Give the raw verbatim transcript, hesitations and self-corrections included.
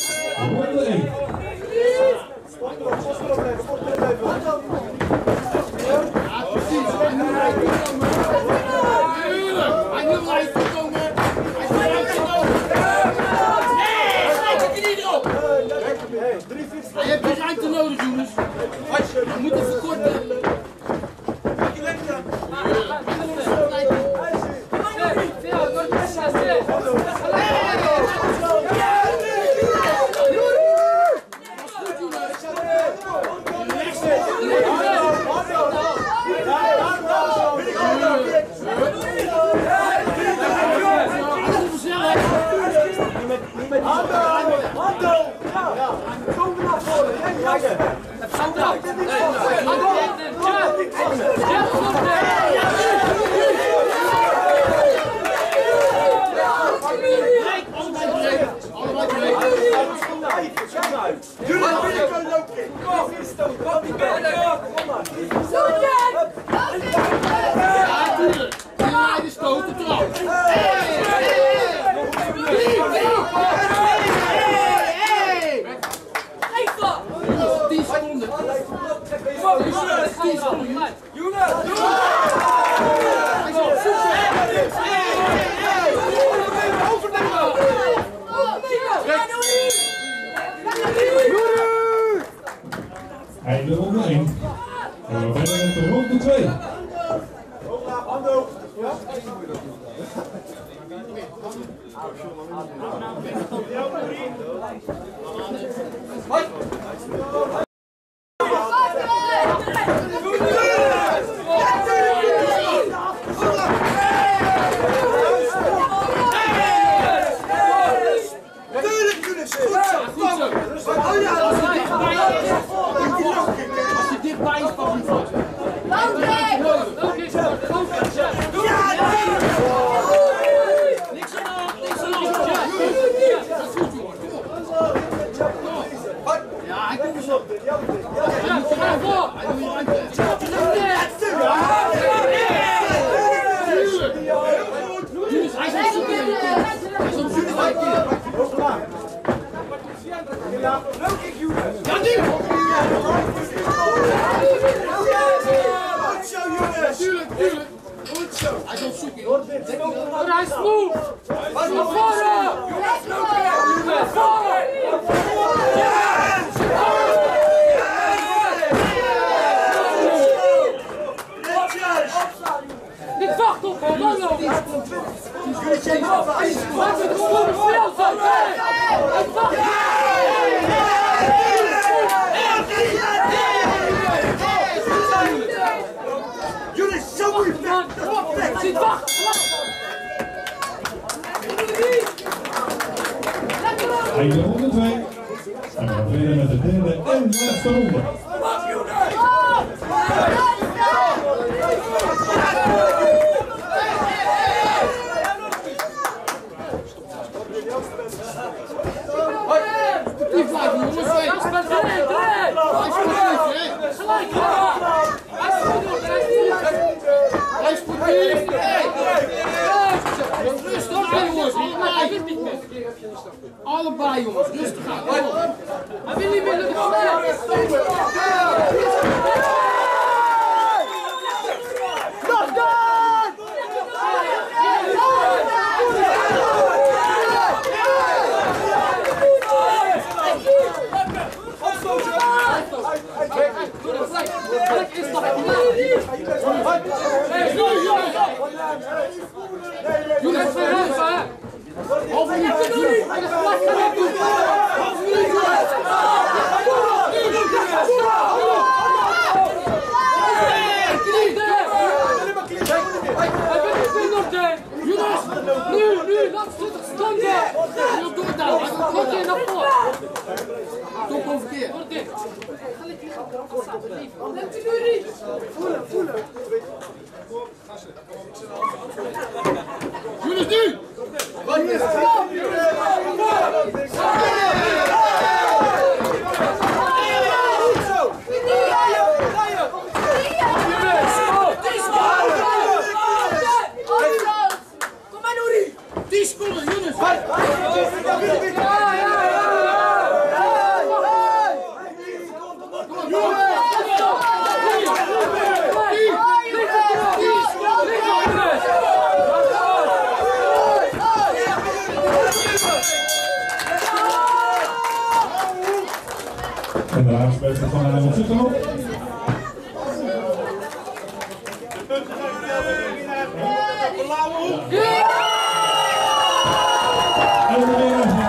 Ronde één. Je hebt geen ruimte nodig, jongens. Je moet het verkorten. Einde ronde één. En we verder met de ronde twee. Einde ronde twee. En we gaan verder met de derde en laatste ronde. Allebei jongens, rustig aan. Hij wil niet meer lukken. Jongens, half minuut, half minuut, jongens, nu, nu, laat twintig seconden. Nu doe het nou, nog keer naar voren. Doe het overkeer. Voelen, voelen. Jongens, nu! Wat is het? Kom maar, Nouri! tien seconden, jongens! Ja, ja, ja! En de laatste wedstrijd van de avond zit erop. En de winnaar